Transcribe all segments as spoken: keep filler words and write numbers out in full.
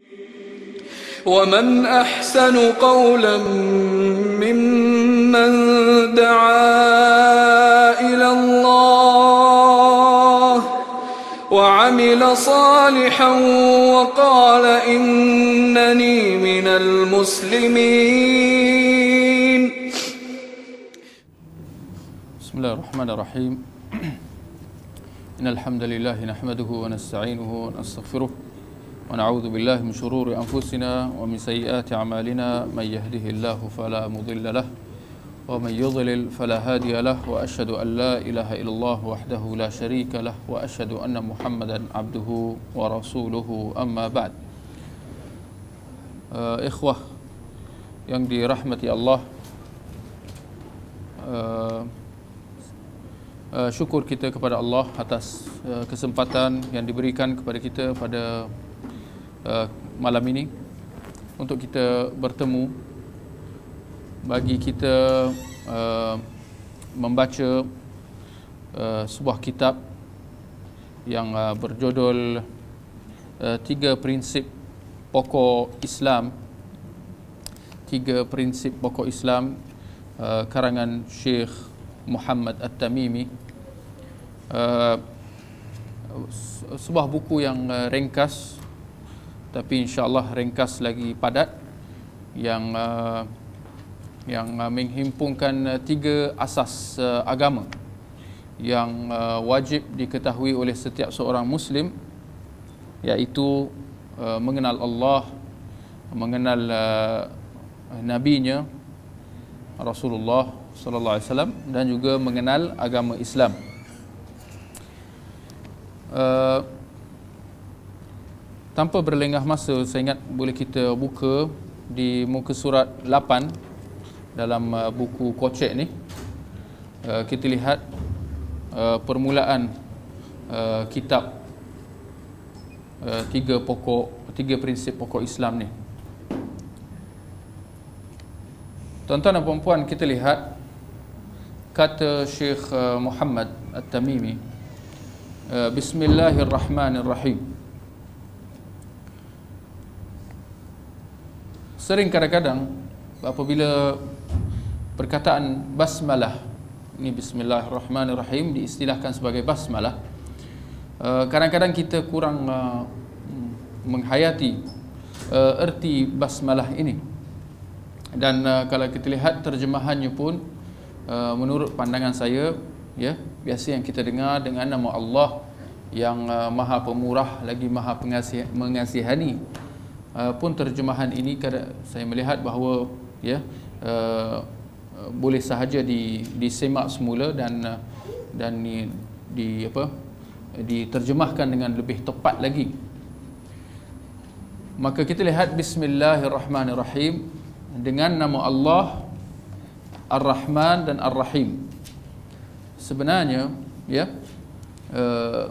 ومن أحسن قولا ممن دعا إلى الله وعمل صالحا وقال إنني من المسلمين. بسم الله الرحمن الرحيم. إن الحمد لله نحمده ونستعينه ونستغفره ونعوذ بالله من شرور أنفسنا ومن سيئات أعمالنا. من يهده الله فلا مضل له ومن يضلل فلا هادي له وأشهد أن لا إله إلا الله وحده لا شريك له وأشهد أن محمدا عبده ورسوله. أما بعد. uh, Ikhwah yang dirahmati Allah, uh, uh, syukur kita kepada Allah atas uh, kesempatan yang diberikan kepada kita pada uh, malam ini untuk kita bertemu, bagi kita uh, membaca uh, sebuah kitab yang uh, berjudul uh, Tiga Prinsip Pokok Islam. Tiga Prinsip Pokok Islam, uh, karangan Syekh Muhammad At-Tamimi. Uh, sebuah buku yang uh, ringkas, tapi insya-Allah ringkas lagi padat, yang uh, yang uh, menghimpunkan uh, tiga asas uh, agama yang uh, wajib diketahui oleh setiap seorang Muslim, iaitu uh, mengenal Allah, mengenal uh, Nabi-Nya Rasulullah sallallahu alaihi wasallam, dan juga mengenal agama Islam. Uh, tanpa berlengah masa, saya ingat boleh kita buka di muka surat lapan dalam uh, buku Kocek ni. Uh, kita lihat uh, permulaan uh, kitab uh, tiga pokok tiga prinsip pokok Islam ni. Tuan-tuan dan puan-puan, kita lihat kata Syekh uh, Muhammad At-Tamimi, uh, Bismillahirrahmanirrahim. Sering kadang-kadang apabila perkataan basmalah, ini Bismillahirrahmanirrahim, diistilahkan sebagai basmalah, kadang-kadang kita kurang menghayati erti basmalah ini. Dan kalau kita lihat terjemahannya pun, menurut pandangan saya, ya, biasa yang kita dengar dengan nama Allah yang Maha Pemurah lagi Maha Pengasih, mengasihani. Uh, pun terjemahan ini saya melihat bahawa, ya, uh, uh, boleh sahaja di, disemak semula dan uh, dan di, di apa diterjemahkan dengan lebih tepat lagi. Maka kita lihat Bismillahirrahmanirrahim, dengan nama Allah Ar-Rahman dan Ar-Rahim. Sebenarnya, ya, uh,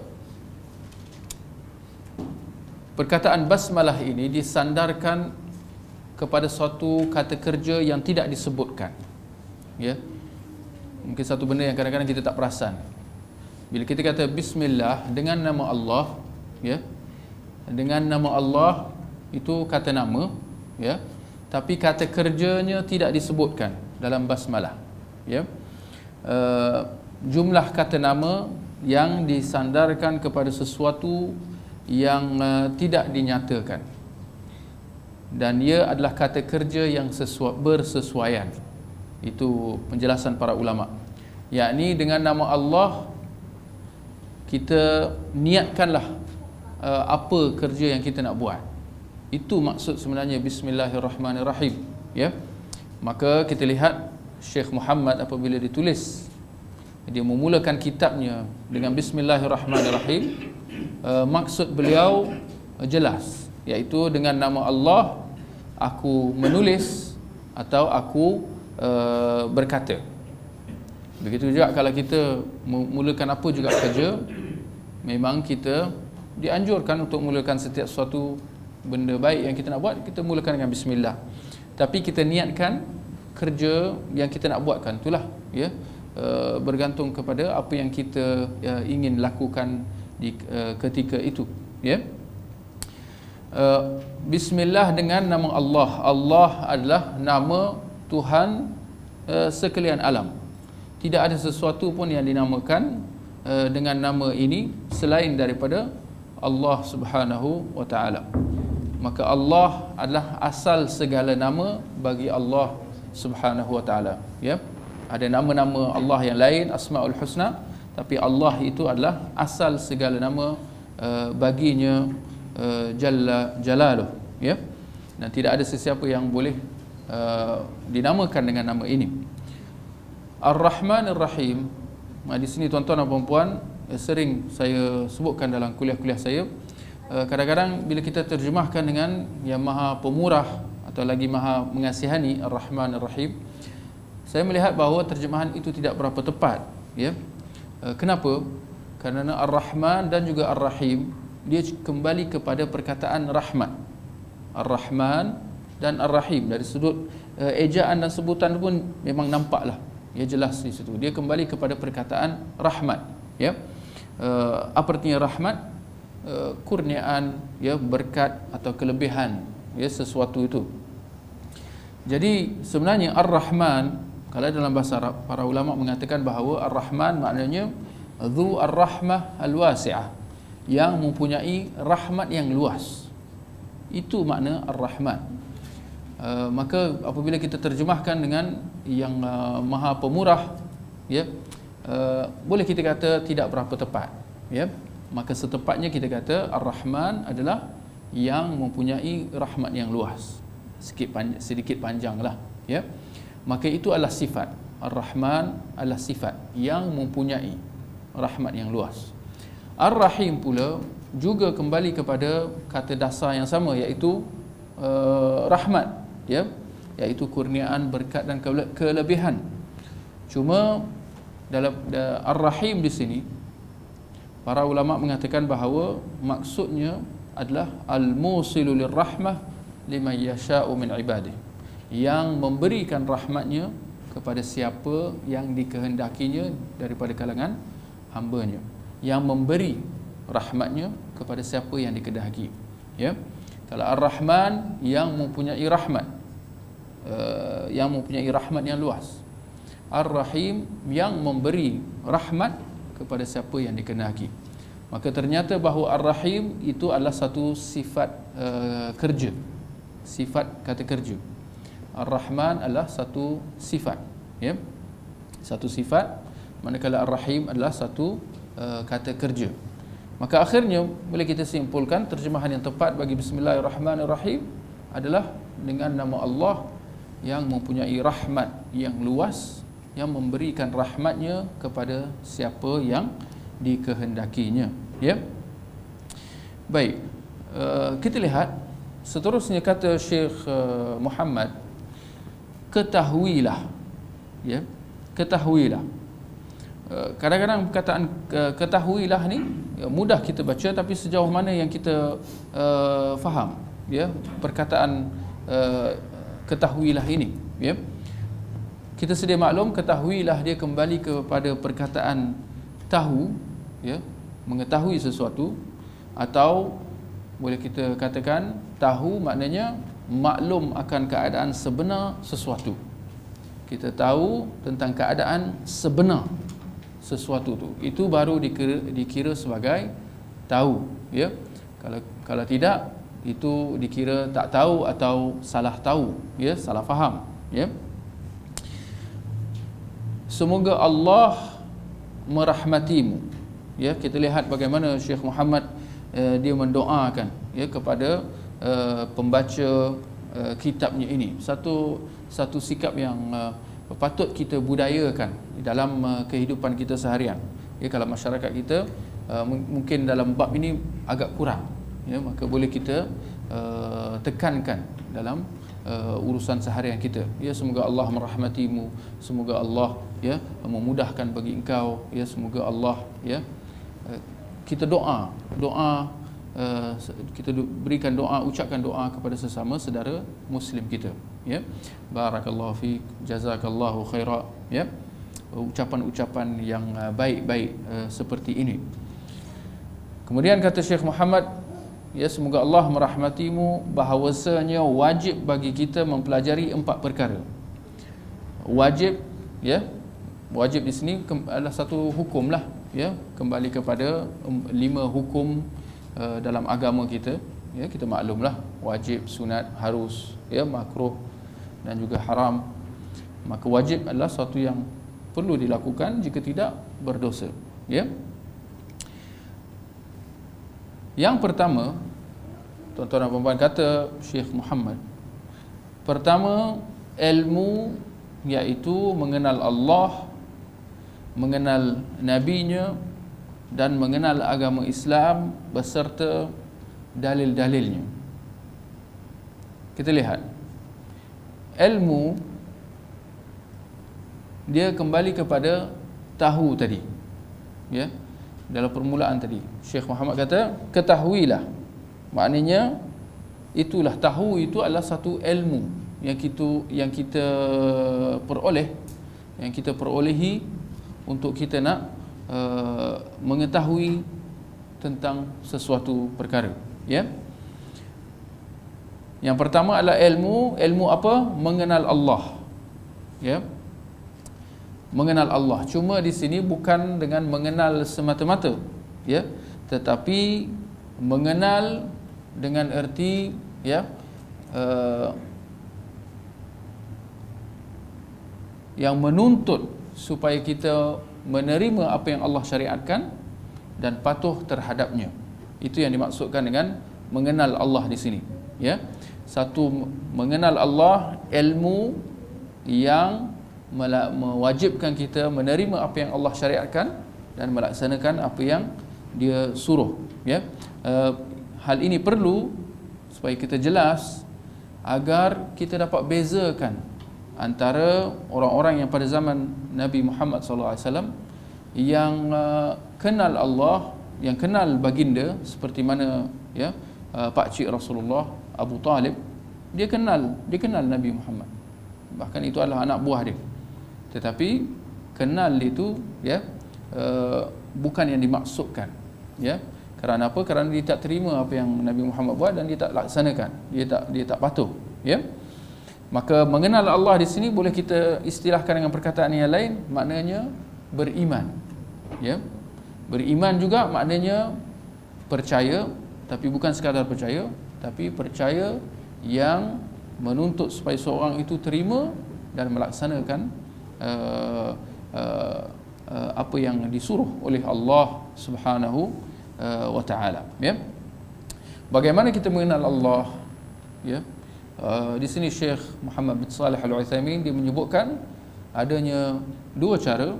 perkataan basmalah ini disandarkan kepada suatu kata kerja yang tidak disebutkan. Ya. Mungkin satu benda yang kadang-kadang kita tak perasan. Bila kita kata bismillah, dengan nama Allah, ya. Dengan nama Allah itu kata nama, ya. Tapi kata kerjanya tidak disebutkan dalam basmalah. Ya. Uh, jumlah kata nama yang disandarkan kepada sesuatu yang uh, tidak dinyatakan, dan ia adalah kata kerja yang sesuai, bersesuaian. Itu penjelasan para ulama, yakni dengan nama Allah kita niatkanlah uh, apa kerja yang kita nak buat. Itu maksud sebenarnya Bismillahirrahmanirrahim, ya. Maka kita lihat Syekh Muhammad apabila ditulis, dia memulakan kitabnya dengan Bismillahirrahmanirrahim. Uh, maksud beliau uh, jelas, iaitu dengan nama Allah aku menulis atau aku uh, berkata. Begitu juga kalau kita memulakan apa juga kerja, memang kita dianjurkan untuk mulakan setiap suatu benda baik yang kita nak buat, kita mulakan dengan bismillah. Tapi kita niatkan kerja yang kita nak buatkan, itulah, ya, uh, bergantung kepada apa yang kita uh, ingin lakukan di uh, ketika itu, ya. uh, bismillah dengan nama Allah. Allah adalah nama Tuhan uh, sekalian alam. Tidak ada sesuatu pun yang dinamakan uh, dengan nama ini selain daripada Allah Subhanahu wa taala. Maka Allah adalah asal segala nama bagi Allah Subhanahu wa taala, ya. Ada nama-nama Allah yang lain, Asmaul Husna, tapi Allah itu adalah asal segala nama uh, baginya uh, Jalla Jalaluh, ya. Dan tidak ada sesiapa yang boleh uh, dinamakan dengan nama ini. Ar-Rahman Ar-Rahim. Nah, di sini tuan-tuan dan puan-puan, eh, sering saya sebutkan dalam kuliah-kuliah saya. Kadang-kadang bila kita terjemahkan dengan yang Maha Pemurah atau lagi Maha Mengasihani, Ar-Rahman Ar-Rahim, saya melihat bahawa terjemahan itu tidak berapa tepat, ya. Kenapa? Kerana Ar-Rahman dan juga Ar-Rahim dia kembali kepada perkataan rahmat. Ar-Rahman dan Ar-Rahim dari sudut uh, ejaan dan sebutan pun memang nampaklah, ya, jelas di situ. Dia kembali kepada perkataan rahmat, ya. Uh, apa artinya rahmat? Uh, kurniaan, ya, berkat atau kelebihan, ya, sesuatu itu. Jadi sebenarnya Ar-Rahman, kalau dalam bahasa Arab, para ulama mengatakan bahawa Ar-Rahman maknanya dzu ar-rahmah al-wasi'ah, yang mempunyai rahmat yang luas. Itu makna Ar-Rahman. Uh, maka apabila kita terjemahkan dengan yang uh, Maha Pemurah, ya, uh, boleh kita kata tidak berapa tepat, ya. Maka setepatnya kita kata Ar-Rahman adalah yang mempunyai rahmat yang luas. Sedikit panjang, sedikit panjanglah, ya. Maka itu adalah sifat. Ar-Rahman adalah sifat yang mempunyai rahmat yang luas. Ar-Rahim pula juga kembali kepada kata dasar yang sama, iaitu uh, rahmat, ya, iaitu kurniaan, berkat dan kelebihan. Cuma dalam uh, Ar-Rahim di sini para ulama mengatakan bahawa maksudnya adalah al-musilu lirrahmah liman yasha'u min ibadih, yang memberikan rahmatnya kepada siapa yang dikehendakinya daripada kalangan hambanya, yang memberi rahmatnya kepada siapa yang dikehendaki, ya. Kalau Ar-Rahman yang mempunyai rahmat, uh, yang mempunyai rahmat yang luas. Ar-Rahim yang memberi rahmat kepada siapa yang dikehendaki. Maka ternyata bahawa Ar-Rahim itu adalah satu sifat uh, kerja, sifat kata kerja. Ar-Rahman adalah satu sifat, ya, satu sifat, manakala Ar-Rahim adalah satu uh, kata kerja. Maka akhirnya boleh kita simpulkan terjemahan yang tepat bagi Bismillahirrahmanirrahim adalah dengan nama Allah yang mempunyai rahmat yang luas, yang memberikan rahmatnya kepada siapa yang dikehendakinya, ya. Baik, uh, kita lihat seterusnya kata Syekh uh, Muhammad, ketahuilah, ya, ketahuilah. Uh, kadang-kadang perkataan uh, ketahuilah ni, ya, mudah kita baca, tapi sejauh mana yang kita uh, faham, ya, perkataan uh, ketahuilah ini, ya. Kita sedia maklum, ketahuilah dia kembali kepada perkataan tahu, ya, mengetahui sesuatu, atau boleh kita katakan tahu maknanya maklum akan keadaan sebenar sesuatu. Kita tahu tentang keadaan sebenar sesuatu tu, itu baru dikira, dikira sebagai tahu, ya. Kalau kalau tidak, itu dikira tak tahu atau salah tahu, ya, salah faham, ya. Semoga Allah merahmatimu, ya. Kita lihat bagaimana Syekh Muhammad uh, dia mendoakan, ya, kepada uh, pembaca uh, kitabnya ini. Satu satu sikap yang uh, patut kita budayakan dalam uh, kehidupan kita seharian, ya. Kalau masyarakat kita uh, mungkin dalam bab ini agak kurang, ya, maka boleh kita uh, tekankan dalam Uh, urusan seharian kita, ya. Semoga Allah merahmatimu, semoga Allah, ya, memudahkan bagi engkau, ya, semoga Allah, ya, uh, kita doa doa uh, kita berikan doa, ucapkan doa kepada sesama saudara muslim kita, ya. Barakallahu fiik, jazakallahu khaira, ya, ucapan-ucapan yang uh, baik-baik uh, seperti ini. Kemudian kata Syekh Muhammad, ya, semoga Allah merahmatimu, bahawasanya wajib bagi kita mempelajari empat perkara. Wajib, ya, wajib di sini adalah satu hukum lah, ya, kembali kepada lima hukum uh, dalam agama kita. Ya, kita maklumlah wajib, sunat, harus, ya, makruh dan juga haram. Maka wajib adalah sesuatu yang perlu dilakukan, jika tidak berdosa, ya. Yang pertama, tuan-tuan dan puan-puan, kata Syekh Muhammad, pertama, ilmu, iaitu mengenal Allah, mengenal nabinya dan mengenal agama Islam beserta dalil-dalilnya. Kita lihat, ilmu dia kembali kepada tahu tadi, ya. Dalam permulaan tadi Syekh Muhammad kata ketahuilah, maknanya itulah, tahu itu adalah satu ilmu yang kita yang kita peroleh, yang kita perolehi untuk kita nak uh, mengetahui tentang sesuatu perkara, ya. Yang pertama adalah ilmu. Ilmu apa? Mengenal Allah, ya. Mengenal Allah. Cuma di sini bukan dengan mengenal semata-mata, ya, tetapi mengenal dengan erti, ya, uh, yang menuntut supaya kita menerima apa yang Allah syariatkan dan patuh terhadapnya. Itu yang dimaksudkan dengan mengenal Allah di sini, ya. Satu, mengenal Allah, ilmu yang mewajibkan kita menerima apa yang Allah syariatkan dan melaksanakan apa yang dia suruh, ya. Uh, hal ini perlu supaya kita jelas, agar kita dapat bezakan antara orang-orang yang pada zaman Nabi Muhammad sallallahu alaihi wasallam yang uh, kenal Allah, yang kenal baginda, seperti mana, ya, uh, pakcik Rasulullah Abu Talib, dia kenal dia kenal Nabi Muhammad, bahkan itu adalah anak buah dia. Tetapi kenal itu, ya, uh, bukan yang dimaksudkan, ya. Kerana apa? Kerana dia tak terima apa yang Nabi Muhammad buat dan dia tak laksanakan, dia tak dia tak patuh, ya. Maka mengenal Allah di sini boleh kita istilahkan dengan perkataan yang lain, maknanya beriman, ya. Beriman juga maknanya percaya, tapi bukan sekadar percaya, tapi percaya yang menuntut supaya seorang itu terima dan melaksanakan Uh, uh, uh, apa yang disuruh oleh Allah Subhanahu uh, wa taala, ya. Bagaimana kita mengenal Allah, ya? Uh, di sini Syekh Muhammad bin Shalih Al-Utsaimin dia menyebutkan adanya dua cara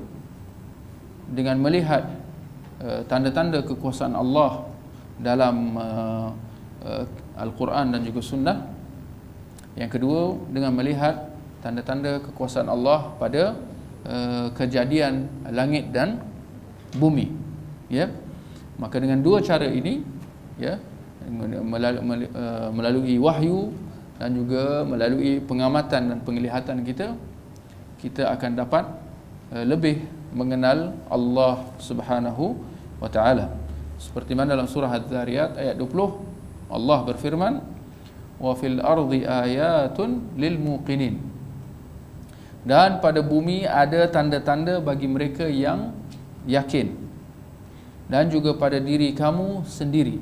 dengan melihat uh, tanda-tanda kekuasaan Allah dalam uh, uh, Al-Quran dan juga Sunnah. Yang kedua, dengan melihat tanda-tanda kekuasaan Allah pada uh, kejadian langit dan bumi, ya. Maka dengan dua cara ini, ya, melalui, uh, melalui wahyu dan juga melalui pengamatan dan penglihatan kita, kita akan dapat uh, lebih mengenal Allah Subhanahu wa taala. Seperti mana dalam surah Az-Zariyat ayat dua puluh, Allah berfirman, wa fil ardi ayatun lil muqinin, dan pada bumi ada tanda-tanda bagi mereka yang yakin, dan juga pada diri kamu sendiri.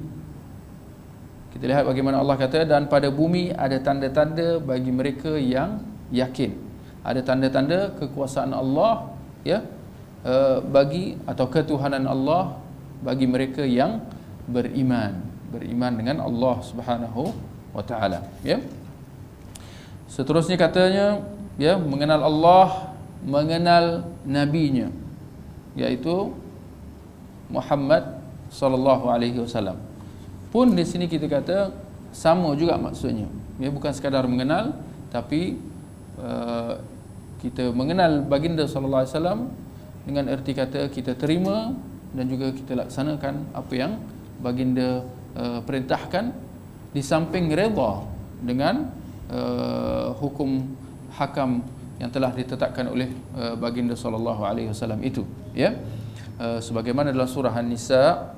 Kita lihat bagaimana Allah kata, dan pada bumi ada tanda-tanda bagi mereka yang yakin. Ada tanda-tanda kekuasaan Allah, ya, bagi atau ketuhanan Allah bagi mereka yang beriman, beriman dengan Allah Subhanahu wa taala, ya. Seterusnya katanya, ya, mengenal Allah, mengenal nabinya, yaitu Muhammad sallallahu alaihi wasallam. Pun di sini kita kata sama juga maksudnya, ya, bukan sekadar mengenal, tapi uh, kita mengenal baginda sallallahu alaihi wasallam dengan erti kata kita terima dan juga kita laksanakan apa yang baginda uh, perintahkan, di samping redha dengan uh, hukum hakam yang telah ditetapkan oleh uh, baginda sallallahu alaihi wasallam itu, ya. Uh, sebagaimana dalam surah An-Nisa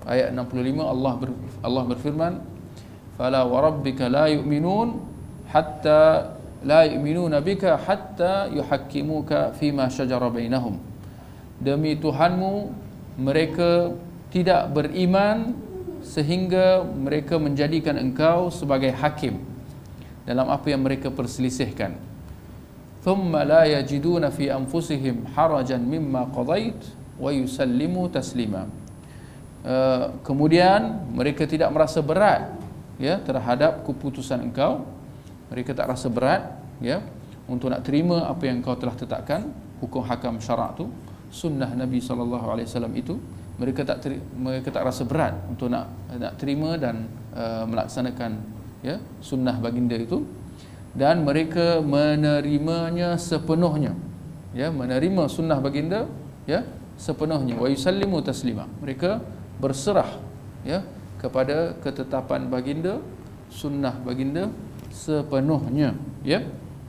ayat enam puluh lima Allah ber, Allah berfirman, "Fala wa rabbika la yu'minun hatta la yu'minuna bika hatta yuhakkimuka fima shajara bainahum." Demi Tuhanmu, mereka tidak beriman sehingga mereka menjadikan engkau sebagai hakim dalam apa yang mereka perselisihkan. Thumma la yajiduna fi anfusihim harajan mimma qadait wa yusallimu taslima. Uh, kemudian mereka tidak merasa berat ya terhadap keputusan engkau. Mereka tak rasa berat ya untuk nak terima apa yang engkau telah tetapkan, hukum hakam syarak tu, sunnah Nabi sallallahu alaihi wasallam itu. Mereka tak teri, mereka tak rasa berat untuk nak nak terima dan uh, melaksanakan ya sunnah baginda itu, dan mereka menerimanya sepenuhnya ya menerima sunnah baginda ya sepenuhnya. Wa yusallimu taslima, mereka berserah ya kepada ketetapan baginda, sunnah baginda sepenuhnya ya.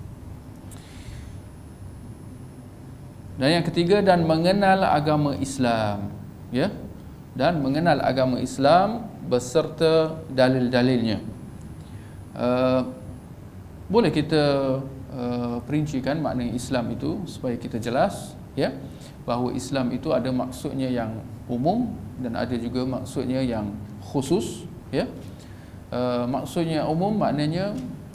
Dan yang ketiga, dan mengenal agama Islam ya, dan mengenal agama Islam beserta dalil-dalilnya. Uh, boleh kita uh, perincikan makna Islam itu supaya kita jelas ya, bahawa Islam itu ada maksudnya yang umum dan ada juga maksudnya yang khusus ya. Uh, maksudnya umum maknanya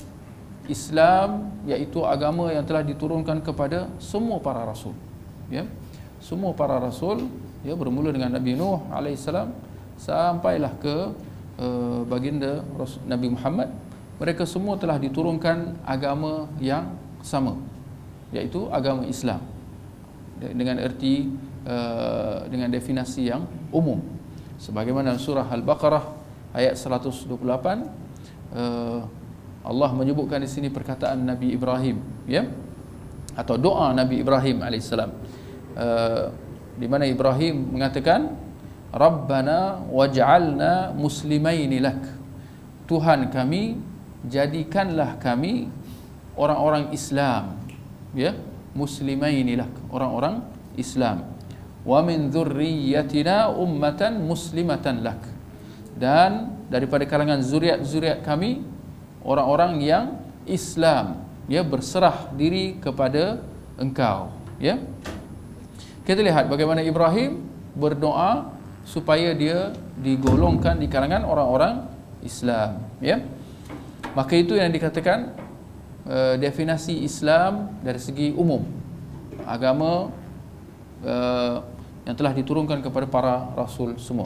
Islam iaitu agama yang telah diturunkan kepada semua para rasul ya. Semua para rasul ya, bermula dengan Nabi Nuh alaihissalam sampailah ke uh, baginda Nabi Muhammad. Mereka semua telah diturunkan agama yang sama, iaitu agama Islam, dengan erti uh, dengan definisi yang umum, sebagaimana surah Al-Baqarah ayat seratus dua puluh lapan. uh, Allah menyebutkan di sini perkataan Nabi Ibrahim ya, atau doa Nabi Ibrahim alaihissalam, uh, di mana Ibrahim mengatakan, Rabbana waj'alna muslimaini lak, Tuhan kami, jadikanlah kami orang-orang Islam ya, muslimaini lak, orang-orang Islam, wa min dzurriyyatina ummatan muslimatan lak, dan daripada kalangan zuriat-zuriat kami orang-orang yang Islam ya, berserah diri kepada engkau ya. Kita lihat bagaimana Ibrahim berdoa supaya dia digolongkan di kalangan orang-orang Islam ya. Maka itu yang dikatakan uh, definisi Islam dari segi umum, agama uh, yang telah diturunkan kepada para rasul semua.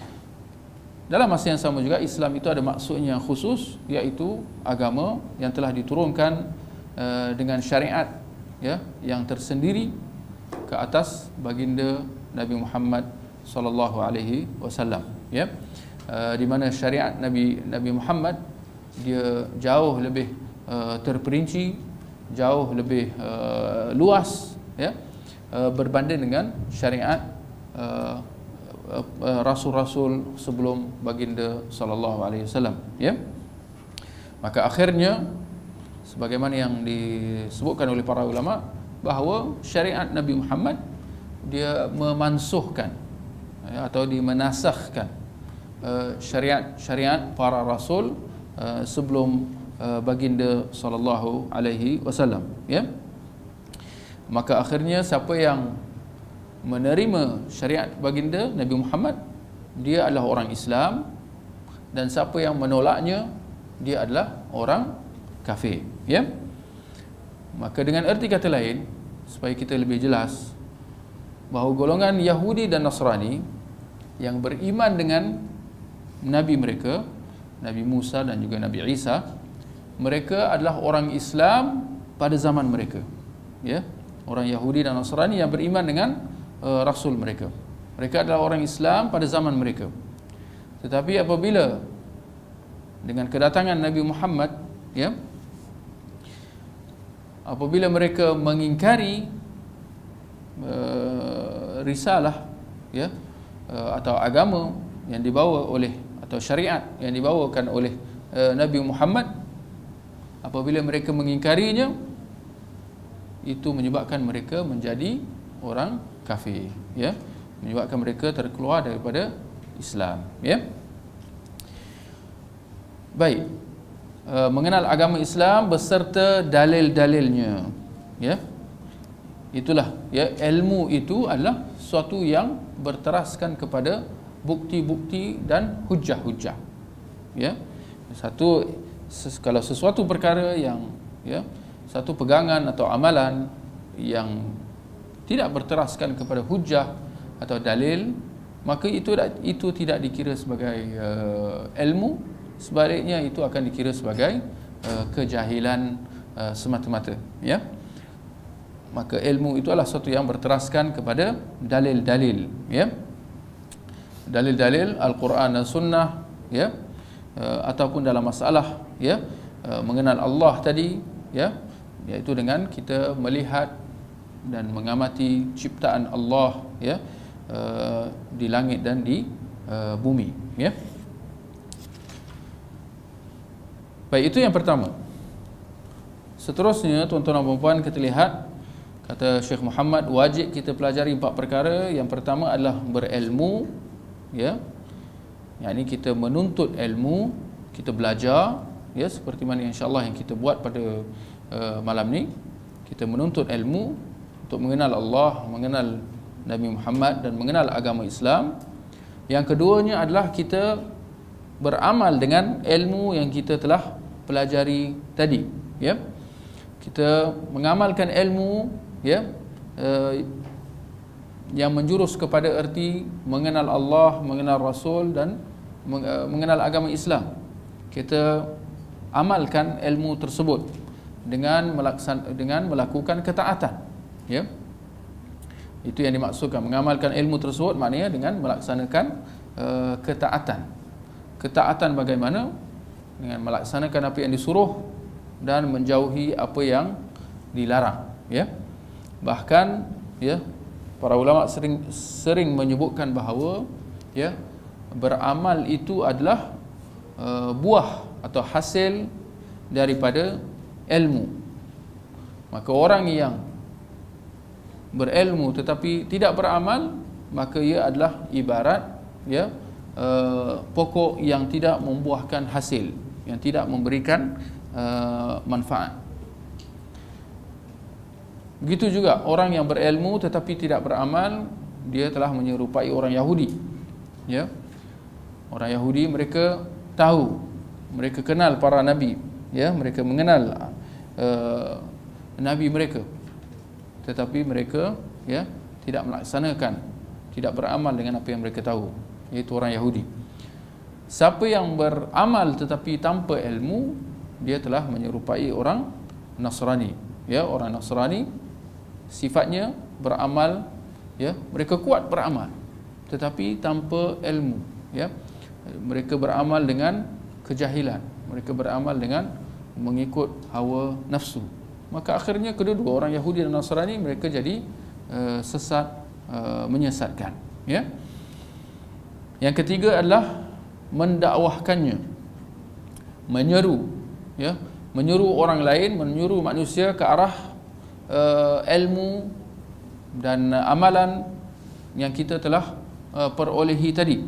Dalam masa yang sama juga Islam itu ada maksudnya yang khusus, iaitu agama yang telah diturunkan uh, dengan syariat ya yang tersendiri ke atas baginda Nabi Muhammad sallallahu alaihi wasallam ya. Uh, di mana syariat Nabi Nabi Muhammad dia jauh lebih uh, terperinci, jauh lebih uh, luas ya, uh, berbanding dengan syariat uh, uh, uh, rasul-rasul sebelum baginda sallallahu alaihi wasallam ya. Maka akhirnya sebagaimana yang disebutkan oleh para ulama, bahawa syariat Nabi Muhammad dia memansuhkan ya, atau dimenasahkan uh, syariat-syariat para rasul Uh, sebelum uh, baginda sallallahu alaihi wasallam ya. Maka akhirnya siapa yang menerima syariat baginda Nabi Muhammad, dia adalah orang Islam, dan siapa yang menolaknya, dia adalah orang kafir ya. Maka dengan erti kata lain, supaya kita lebih jelas, bahawa golongan Yahudi dan Nasrani yang beriman dengan nabi mereka, Nabi Musa dan juga Nabi Isa, mereka adalah orang Islam pada zaman mereka ya. Orang Yahudi dan Nasrani yang beriman dengan uh, rasul mereka, mereka adalah orang Islam pada zaman mereka. Tetapi apabila dengan kedatangan Nabi Muhammad ya, apabila mereka mengingkari uh, risalah ya, uh, atau agama yang dibawa oleh, atau syariat yang dibawakan oleh uh, Nabi Muhammad, apabila mereka mengingkarinya, itu menyebabkan mereka menjadi orang kafir ya, menyebabkan mereka terkeluar daripada Islam, ya. Baik. Uh, mengenal agama Islam beserta dalil-dalilnya, ya. Itulah, ya, ilmu itu adalah sesuatu yang berteraskan kepada bukti-bukti dan hujah-hujah, ya. Satu ses, kalau sesuatu perkara yang, ya, satu pegangan atau amalan yang tidak berteraskan kepada hujah atau dalil, maka itu itu tidak dikira sebagai uh, ilmu. Sebaliknya itu akan dikira sebagai uh, kejahilan uh, semata-mata, ya. Maka ilmu itu adalah sesuatu yang berteraskan kepada dalil-dalil, ya. Dalil-dalil Al-Quran dan Sunnah, ya, uh, ataupun dalam masalah, ya, uh, mengenal Allah tadi, ya, iaitu dengan kita melihat dan mengamati ciptaan Allah, ya, uh, di langit dan di uh, bumi, ya. Baik, itu yang pertama. Seterusnya, tuan-tuan dan puan-puan, kita lihat, kata Syekh Muhammad, wajib kita pelajari empat perkara. Yang pertama adalah berilmu, ya. Yang ini kita menuntut ilmu, kita belajar, ya, seperti mana insya-Allah yang kita buat pada uh, malam ni. Kita menuntut ilmu untuk mengenal Allah, mengenal Nabi Muhammad dan mengenal agama Islam. Yang keduanya adalah kita beramal dengan ilmu yang kita telah pelajari tadi, ya. Kita mengamalkan ilmu, ya, uh, yang menjurus kepada erti mengenal Allah, mengenal Rasul dan uh, mengenal agama Islam. Kita amalkan ilmu tersebut dengan melaksan dengan melakukan ketaatan, ya. Itu yang dimaksudkan mengamalkan ilmu tersebut, maknanya dengan melaksanakan uh, ketaatan. Ketaatan bagaimana? Dengan melaksanakan apa yang disuruh dan menjauhi apa yang dilarang, ya. Bahkan, ya, para ulama sering sering menyebutkan bahawa, ya, beramal itu adalah uh, buah atau hasil daripada ilmu. Maka orang yang berilmu tetapi tidak beramal, maka ia adalah ibarat, ya, uh, pokok yang tidak membuahkan hasil, yang tidak memberikan uh, manfaat. Begitu juga orang yang berilmu tetapi tidak beramal, dia telah menyerupai orang Yahudi, ya. Orang Yahudi, mereka tahu, mereka kenal para nabi, ya, mereka mengenal uh, nabi mereka, tetapi mereka, ya, tidak melaksanakan, tidak beramal dengan apa yang mereka tahu, iaitu orang Yahudi. Siapa yang beramal tetapi tanpa ilmu, dia telah menyerupai orang Nasrani, ya. Orang Nasrani sifatnya beramal, ya, mereka kuat beramal tetapi tanpa ilmu, ya. Mereka beramal dengan kejahilan, mereka beramal dengan mengikut hawa nafsu. Maka akhirnya kedua-dua, orang Yahudi dan Nasrani, mereka jadi uh, sesat, uh, menyesatkan, ya. Yang ketiga adalah mendakwahkannya, menyeru, ya, menyeru orang lain, menyeru manusia ke arah uh, ilmu dan uh, amalan yang kita telah uh, perolehi tadi.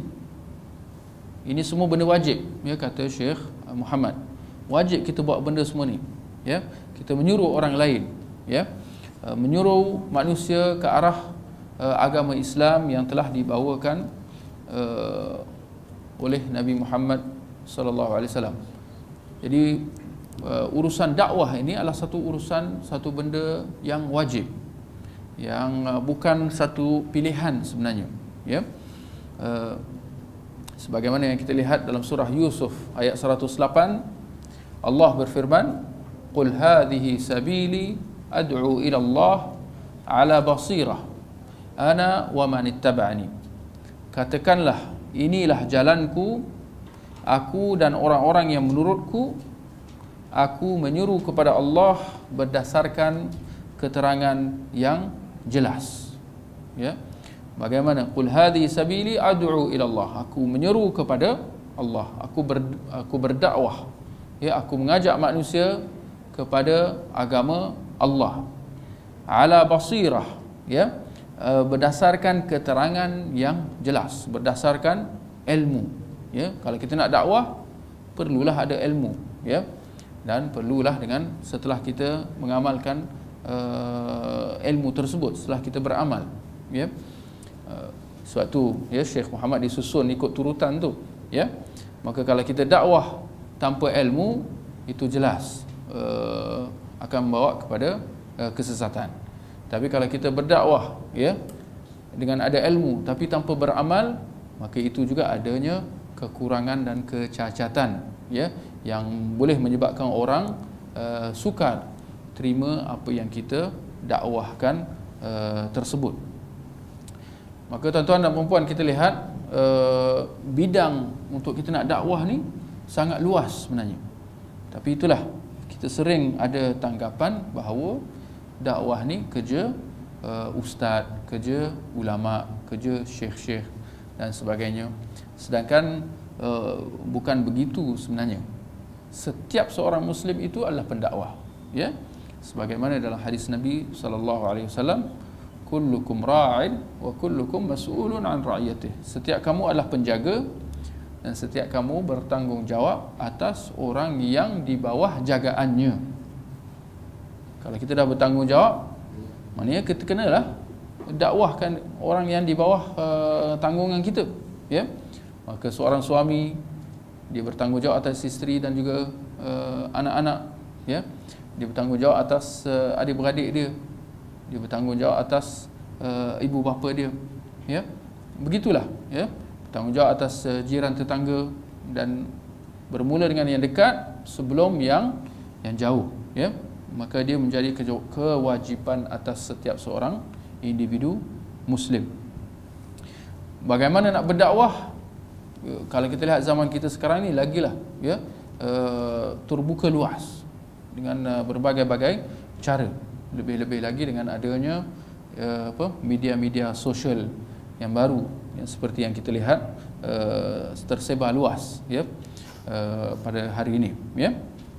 Ini semua benda wajib, ya, kata Syekh Muhammad. Wajib kita buat benda semua ni, ya. Kita menyuruh orang lain, ya, uh, menyuruh manusia ke arah uh, agama Islam yang telah dibawakan uh, oleh Nabi Muhammad sallallahu alaihi wasallam. Jadi uh, urusan dakwah ini adalah satu urusan, satu benda yang wajib, yang uh, bukan satu pilihan sebenarnya, ya. Uh, sebagaimana yang kita lihat dalam surah Yusuf ayat seratus lapan, Allah berfirman, "Qul hadhihi sabili ad'u ila Allah ala basirah ana wa man ittaba'ani." Katakanlah, inilah jalanku, aku dan orang-orang yang menurutku. Aku menyeru kepada Allah berdasarkan keterangan yang jelas, ya. Bagaimana? Qul hadhihi sabili ad'u ila Allah. Aku menyeru kepada Allah, aku ber, aku berdakwah, ya, aku mengajak manusia kepada agama Allah ala basirah, ya, berdasarkan keterangan yang jelas, berdasarkan ilmu, ya. Kalau kita nak dakwah, perlulah ada ilmu, ya. Dan perlulah dengan setelah kita mengamalkan uh, ilmu tersebut, setelah kita beramal, ya. Uh, sebab tu, ya, Syekh Muhammad disusun ikut turutan tu, ya. Maka kalau kita dakwah tanpa ilmu, itu jelas uh, akan membawa kepada uh, kesesatan. Tapi kalau kita berdakwah, ya, dengan ada ilmu tapi tanpa beramal, maka itu juga adanya kekurangan dan kecacatan, ya, yang boleh menyebabkan orang uh, sukar terima apa yang kita dakwahkan uh, tersebut. Maka tuan-tuan dan puan-puan, kita lihat uh, bidang untuk kita nak dakwah ni sangat luas sebenarnya. Tapi itulah, kita sering ada tanggapan bahawa dakwah ni kerja uh, ustaz, kerja ulama, kerja syekh-syekh dan sebagainya. Sedangkan uh, bukan begitu sebenarnya. Setiap seorang muslim itu adalah pendakwah, ya. Sebagaimana dalam hadis Nabi sallallahu alaihi wasallam, kullukum ra'in wa kullukum mas'ulun an ra'iyatih. Setiap kamu adalah penjaga dan setiap kamu bertanggungjawab atas orang yang di bawah jagaannya. Kalau kita dah bertanggungjawab, maknanya kita kenalah dakwahkan orang yang di bawah uh, tanggungan kita, ya. Maka seorang suami, dia bertanggungjawab atas isteri dan juga uh, anak-anak, ya. Dia bertanggungjawab atas uh, adik-beradik dia, dia bertanggungjawab atas uh, ibu bapa dia, ya. Begitulah, ya. Bertanggungjawab atas uh, jiran tetangga, dan bermula dengan yang dekat sebelum yang yang jauh, ya. Maka dia menjadi kewajipan atas setiap seorang individu muslim. Bagaimana nak berdakwah? Kalau kita lihat zaman kita sekarang ni, lagilah, ya, uh, terbuka luas dengan uh, berbagai-bagai cara. Lebih-lebih lagi dengan adanya uh, apa media-media sosial yang baru, yang seperti yang kita lihat uh, tersebar luas, ya, uh, pada hari ini, ya.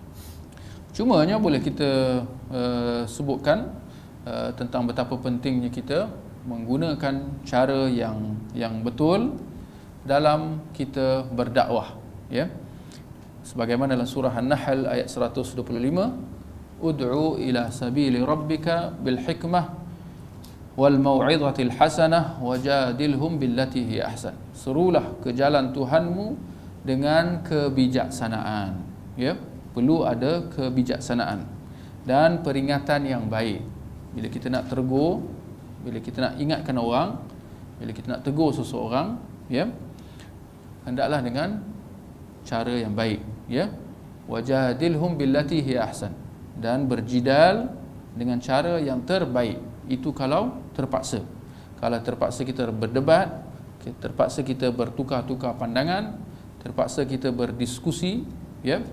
Cumanya boleh kita uh, sebutkan uh, tentang betapa pentingnya kita menggunakan cara yang yang betul dalam kita berdakwah, ya. Sebagaimana dalam surah An-Nahl ayat seratus dua puluh lima, ud'u ila sabili rabbika bil hikmah wal mau'izatil hasanah wajadilhum billati hi ahsan. Serulah ke jalan Tuhanmu dengan kebijaksanaan, ya. Perlu ada kebijaksanaan dan peringatan yang baik. Bila kita nak tegur, bila kita nak ingatkan orang, bila kita nak tegur seseorang, ya, hendaklah dengan cara yang baik, ya. Wajadilhum billati hi ahsan, dan berjidal dengan cara yang terbaik. Itu kalau terpaksa. Kalau terpaksa kita berdebat, terpaksa kita bertukar-tukar pandangan, terpaksa kita berdiskusi, ya,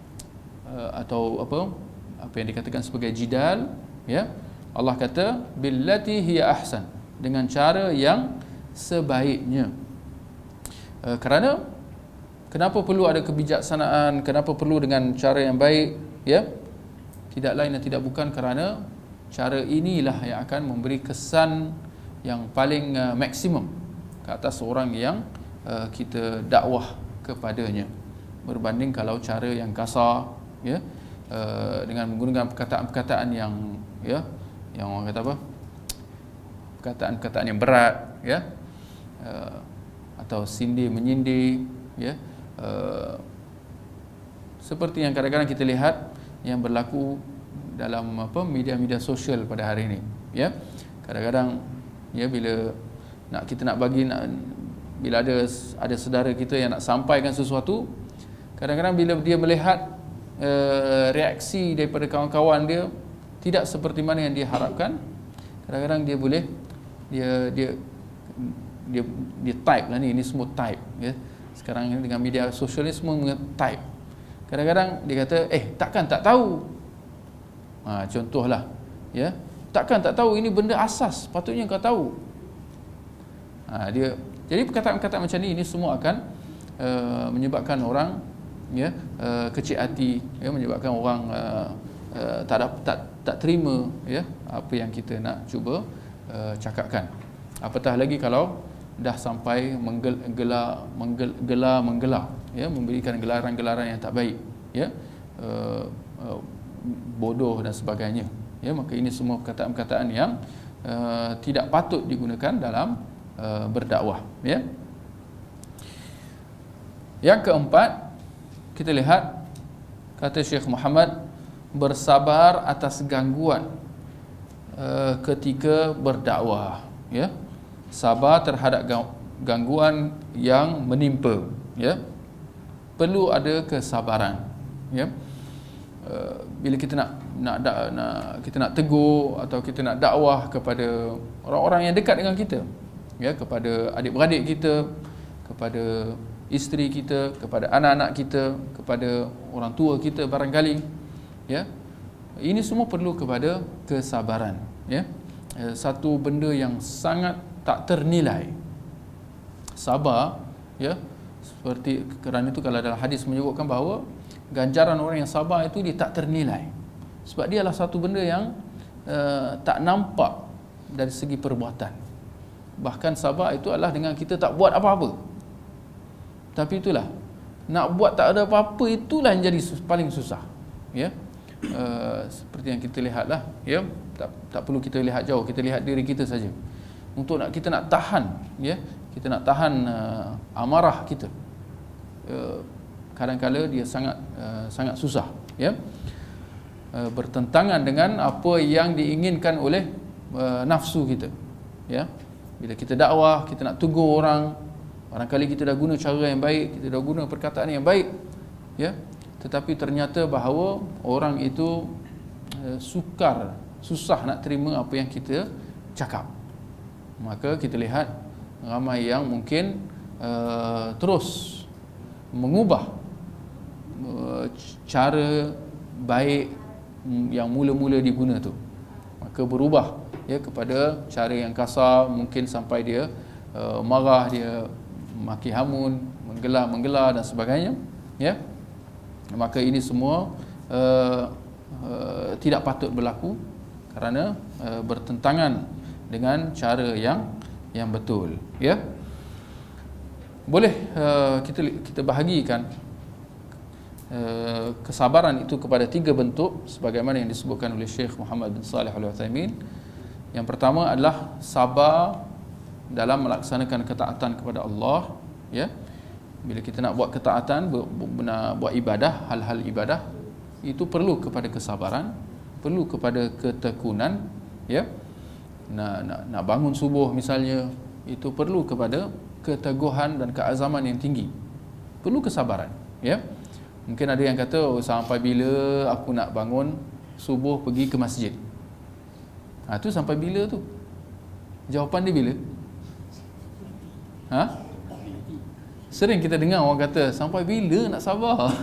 atau apa apa yang dikatakan sebagai jidal, ya. Allah kata billati hiya ahsan, dengan cara yang sebaiknya. Uh, kerana kenapa perlu ada kebijaksanaan, kenapa perlu dengan cara yang baik, ya? Tidak lain dan tidak bukan kerana cara inilah yang akan memberi kesan yang paling uh, maksimum ke atas orang yang uh, kita dakwah kepadanya, berbanding kalau cara yang kasar, ya, uh, dengan menggunakan perkataan-perkataan yang, ya, yang orang kata apa, perkataan-perkataan yang berat, ya, uh, atau sindir menyindir, ya, uh, seperti yang kadang-kadang kita lihat yang berlaku dalam apa media-media sosial pada hari ini, ya. Kadang-kadang, ya, bila nak kita nak bagi nak, bila ada ada saudara kita yang nak sampaikan sesuatu, kadang-kadang bila dia melihat Uh, reaksi daripada kawan-kawan dia tidak seperti mana yang dia harapkan, kadang-kadang dia boleh dia dia dia dia type lah ni, ini semua type, ya. Sekarang dengan media sosial ni semua type. Kadang-kadang dia kata, eh takkan tak tahu, ha, contohlah, ya, takkan tak tahu ini benda asas, patutnya kau tahu. Ha, dia jadi perkataan-perkataan macam ni, ini semua akan uh, menyebabkan orang, ya, uh, kecil hati, ya, menyebabkan orang uh, uh, tak, ada, tak tak terima, ya, apa yang kita nak cuba uh, cakapkan. Apatah lagi kalau dah sampai menggelar menggelar menggelar ya, memberikan gelaran-gelaran yang tak baik ya, uh, uh, bodoh dan sebagainya ya, maka ini semua perkataan-perkataan yang uh, tidak patut digunakan dalam uh, berdakwah ya. Yang keempat, kita lihat kata Syekh Muhammad, bersabar atas gangguan uh, ketika berdakwah ya. Sabar terhadap gangguan yang menimpa ya. Perlu ada kesabaran ya. Uh, bila kita nak nak, nak nak kita nak tegur atau kita nak dakwah kepada orang-orang yang dekat dengan kita ya, kepada adik-beradik kita, kepada isteri kita, kepada anak-anak kita, kepada orang tua kita barangkali ya. Ini semua perlu kepada kesabaran ya. Uh, satu benda yang sangat tak ternilai. Sabar ya, seperti kerana itu kalau dalam hadis menyebutkan bahawa ganjaran orang yang sabar itu dia tak ternilai, sebab dia adalah satu benda yang uh, tak nampak dari segi perbuatan. Bahkan sabar itu adalah dengan kita tak buat apa-apa, tapi itulah nak buat tak ada apa-apa, itulah yang jadi paling susah ya. Uh, seperti yang kita lihatlah ya, tak, tak perlu kita lihat jauh, kita lihat diri kita saja. Untuk nak kita nak tahan ya, kita nak tahan uh, amarah kita, uh, kadang-kala dia sangat uh, sangat susah ya, uh, bertentangan dengan apa yang diinginkan oleh uh, nafsu kita ya. Bila kita dakwah, kita nak tegur orang, barangkali kita dah guna cara yang baik, kita dah guna perkataan yang baik ya, tetapi ternyata bahawa orang itu uh, sukar, susah nak terima apa yang kita cakap. Maka kita lihat ramai yang mungkin uh, terus mengubah uh, cara baik yang mula-mula diguna tu, maka berubah ya kepada cara yang kasar, mungkin sampai dia uh, marah, dia maki hamun, menggelar-menggelar dan sebagainya ya. Maka ini semua uh, uh, tidak patut berlaku kerana uh, bertentangan dengan cara yang yang betul ya. Boleh uh, kita kita bahagikan uh, kesabaran itu kepada tiga bentuk sebagaimana yang disebutkan oleh Syekh Muhammad bin Shalih Al-Utsaimin. Yang pertama adalah sabar dalam melaksanakan ketaatan kepada Allah ya. Bila kita nak buat ketaatan, nak buat ibadah, hal-hal ibadah, itu perlu kepada kesabaran, perlu kepada ketekunan ya. Nak, nak, nak bangun subuh misalnya, itu perlu kepada keteguhan dan keazaman yang tinggi, perlu kesabaran ya. Mungkin ada yang kata, oh, sampai bila aku nak bangun subuh pergi ke masjid? Ha, tu sampai bila tu? Jawapan dia bila? Ha? Sering kita dengar orang kata, sampai bila nak sabar?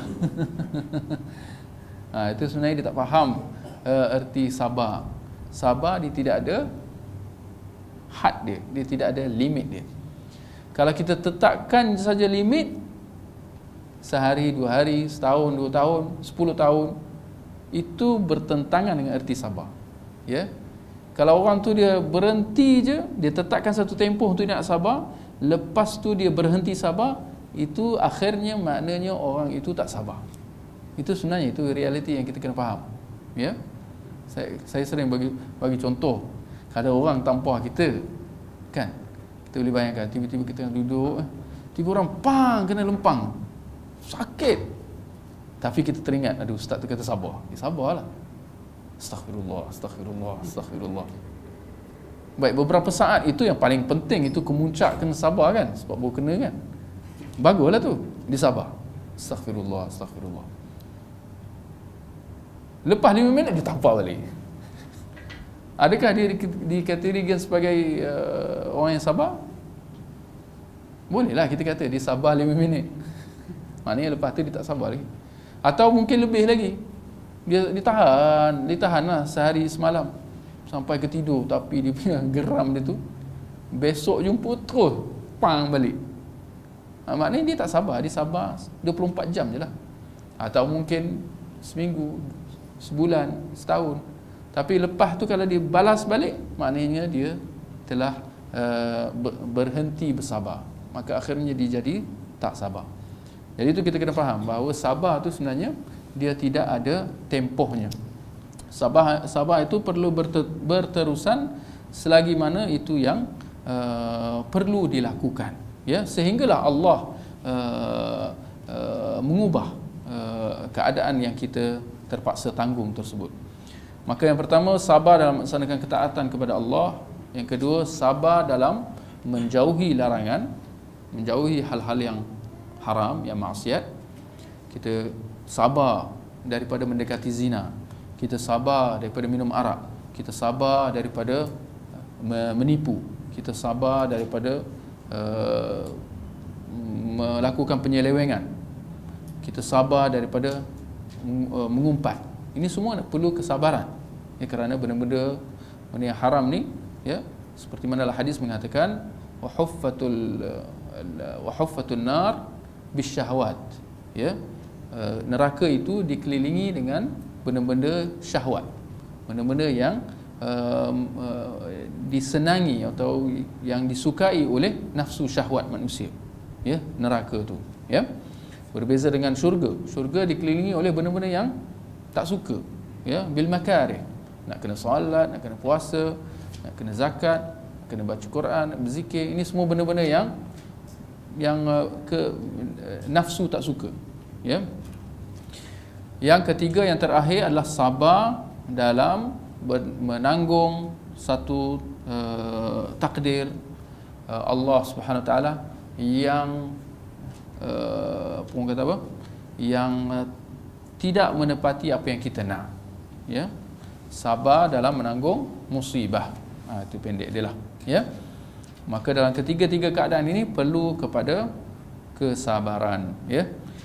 Ha, itu sebenarnya dia tak faham uh, erti sabar. Sabar dia tidak ada had dia, dia tidak ada limit dia. Kalau kita tetapkan saja limit, sehari, dua hari, setahun, dua tahun, sepuluh tahun, itu bertentangan dengan erti sabar ya. Kalau orang tu dia berhenti je, dia tetapkan satu tempoh untuk dia nak sabar, lepas tu dia berhenti sabar, itu akhirnya maknanya orang itu tak sabar. Itu sebenarnya itu realiti yang kita kena faham ya. Saya, saya sering bagi bagi contoh, kalau orang tampar kita kan, kita boleh bayangkan tiba-tiba kita duduk, tiba orang pang kena lempang, sakit, tapi kita teringat, aduh ustaz tu kata sabar, ya sabarlah, astaghfirullah, astaghfirullah, astaghfirullah. Baik, beberapa saat itu yang paling penting, itu kemuncak kena sabar kan, sebab baru kena kan, baguslah tu dia sabar, astaghfirullah, astaghfirullah. Lepas lima minit dia tampar balik. Adakah dia dikategorikan sebagai uh, orang yang sabar? Bolehlah kita kata dia sabar lima minit. Maknanya lepas tu dia tak sabar lagi. Atau mungkin lebih lagi. Dia ditahan, ditahanlah sehari semalam sampai ke tidur, tapi dia punya geram dia tu besok jumpa terus pang balik. Ha, maknanya dia tak sabar, dia sabar dua puluh empat jam je lah. Atau mungkin seminggu, sebulan, setahun. Tapi lepas tu kalau dia balas balik, maknanya dia telah uh, berhenti bersabar, maka akhirnya dia jadi tak sabar. Jadi itu kita kena faham bahawa sabar tu sebenarnya dia tidak ada tempohnya. Sabar sabar itu perlu berter, berterusan selagi mana itu yang uh, perlu dilakukan, ya, sehinggalah Allah uh, uh, mengubah uh, keadaan yang kita terpaksa tanggung tersebut. Maka yang pertama, sabar dalam melaksanakan ketaatan kepada Allah. Yang kedua, sabar dalam menjauhi larangan, menjauhi hal-hal yang haram, yang maksiat. Kita sabar daripada mendekati zina, kita sabar daripada minum arak, kita sabar daripada menipu, kita sabar daripada uh, melakukan penyelewengan, kita sabar daripada uh, mengumpat. Ini semua perlu kesabaran, ya, kerana benda-benda benda yang haram ni, ya, seperti mana hadis mengatakan wa huffatul wa huffatun nar bisyahawat, ya, uh, neraka itu dikelilingi dengan benda-benda syahwat, benda-benda yang uh, uh, disenangi atau yang disukai oleh nafsu syahwat manusia, ya, neraka tu, ya. Berbeza dengan syurga. Syurga dikelilingi oleh benda-benda yang tak suka, ya, bil makarih. Nak kena solat, nak kena puasa, nak kena zakat, nak kena baca Quran, nak berzikir. Ini semua benda-benda yang yang uh, ke uh, nafsu tak suka, ya. Yang ketiga, yang terakhir adalah sabar dalam menanggung satu uh, takdir uh, Allah Subhanahu Wa Taala yang uh, apa kata apa? Yang uh, tidak menepati apa yang kita nak, ya. Sabar dalam menanggung musibah. Ha, itu pendek dia lah, ya. Maka dalam ketiga-tiga keadaan ini perlu kepada kesabaran, ya.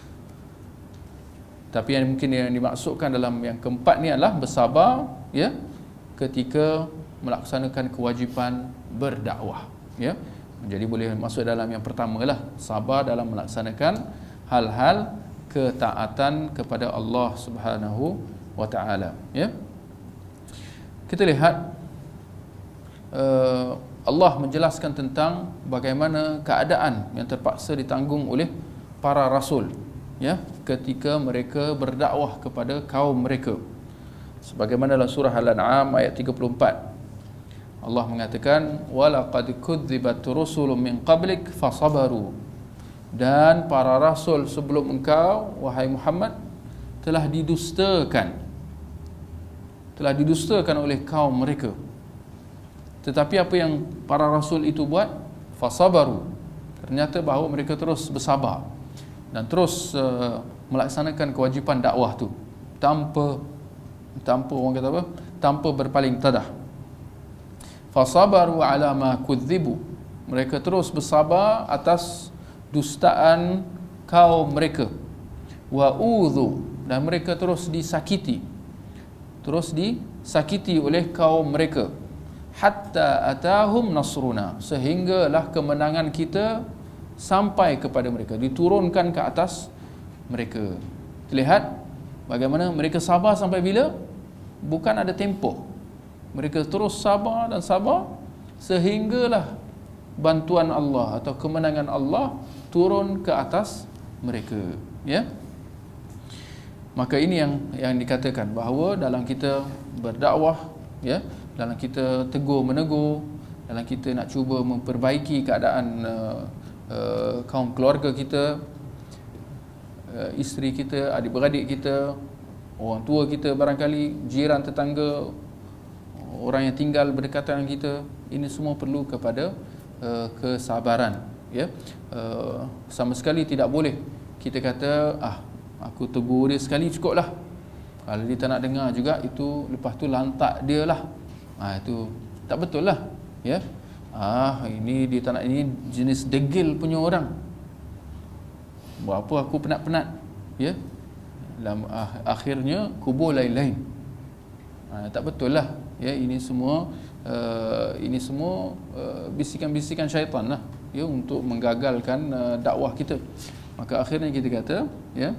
Tapi yang mungkin yang dimaksudkan dalam yang keempat ni adalah bersabar, ya, ketika melaksanakan kewajipan berdakwah, ya. Jadi boleh masuk dalam yang pertama lah, sabar dalam melaksanakan hal-hal ketaatan kepada Allah Subhanahu wa taala, ya. Kita lihat uh, Allah menjelaskan tentang bagaimana keadaan yang terpaksa ditanggung oleh para rasul, ya, ketika mereka berdakwah kepada kaum mereka. Sebagaimana dalam surah Al-An'am ayat tiga puluh empat, Allah mengatakan walaqad kudzibat rusulun min qablik fasabaru, dan para rasul sebelum engkau wahai Muhammad telah didustakan telah didustakan oleh kaum mereka. Tetapi apa yang para rasul itu buat? Fasabaru, ternyata bahawa mereka terus bersabar dan terus uh, melaksanakan kewajipan dakwah tu tanpa tanpa orang kata apa? Tanpa berpaling tadah. Fasabaru ala ma kudzibu, mereka terus bersabar atas dustaan kaum mereka. Wa udhu, dan mereka terus disakiti, terus disakiti oleh kaum mereka. Hatta atahum nasruna, sehinggalah kemenangan kita sampai kepada mereka, diturunkan ke atas mereka. Lihat bagaimana mereka sabar sampai bila? Bukan ada tempoh. Mereka terus sabar dan sabar sehinggalah bantuan Allah atau kemenangan Allah turun ke atas mereka, ya. Maka ini yang yang dikatakan bahawa dalam kita berdakwah, ya, dalam kita tegur menegur, dalam kita nak cuba memperbaiki keadaan uh, uh, kaum keluarga kita, uh, isteri kita, adik-beradik kita, orang tua kita, barangkali jiran tetangga, orang yang tinggal berdekatan dengan kita, ini semua perlu kepada uh, kesabaran, ya. Uh, sama sekali tidak boleh kita kata ah aku tegur dia sekali cukup lah, kalau dia tak nak dengar juga, itu lepas tu lantak dia lah. Ha, itu tak betul lah, ya. Ah, ini dia tak nak, ini jenis degil punya orang. Buat apa aku penat-penat, ya. Dalam ah, akhirnya kubur lain-lain. Ha, tak betul lah, ya. Ini semua uh, ini semua uh, bisikan-bisikan syaitan lah, ya, untuk menggagalkan uh, dakwah kita. Maka akhirnya kita kata, ya,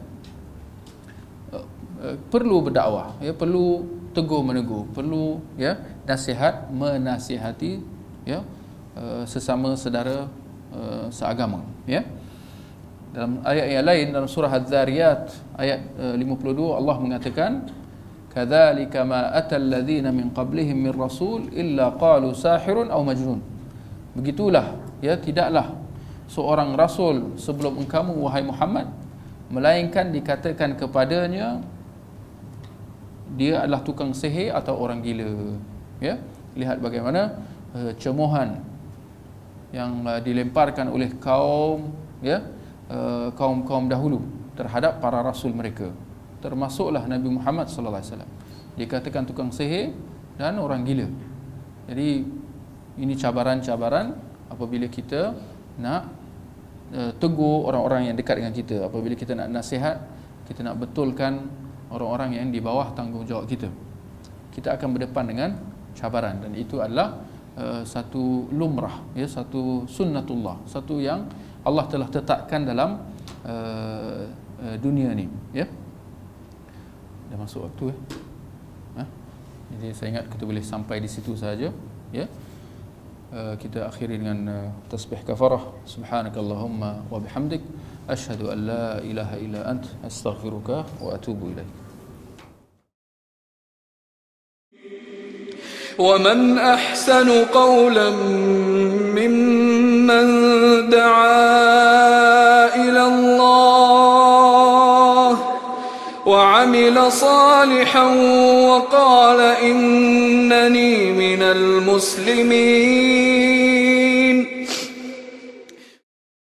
perlu berdakwah, ya, perlu tegur menegur, perlu, ya, nasihat menasihati, ya, uh, sesama saudara uh, seagama, ya. Dalam ayat yang lain dalam surah Az-Zariyat ayat uh, lima puluh dua Allah mengatakan kadzalika ma atal ladzina min qablihim min rasul illa qalu sahirun aw majnun. Begitulah, ya, tidaklah seorang rasul sebelum engkamu wahai Muhammad melainkan dikatakan kepadanya dia adalah tukang sihir atau orang gila, ya. Lihat bagaimana uh, cemohan yang uh, dilemparkan oleh kaum, ya, uh, kaum-kaum dahulu terhadap para rasul mereka, termasuklah Nabi Muhammad sallallahu alaihi wasallam. Dikatakan tukang sihir dan orang gila. Jadi ini cabaran-cabaran apabila kita nak uh, tegur orang-orang yang dekat dengan kita, apabila kita nak nasihat, kita nak betulkan orang-orang yang di bawah tanggungjawab kita. Kita akan berdepan dengan cabaran, dan itu adalah uh, satu lumrah, ya, satu sunnatullah, satu yang Allah telah tetapkan dalam uh, uh, dunia ni, ya. Dah masuk waktu, eh? Ha? Jadi saya ingat kita boleh sampai di situ saja, ya. Uh, kita akhiri dengan uh, tasbih kafarah. Subhanakallahumma wa bihamdik asyhadu an la ilaha illa ant astaghfiruka wa atubu ilaik. ومن أحسن قولا ممن دعا إلى الله وعمل صالحا وقال إنني من المسلمين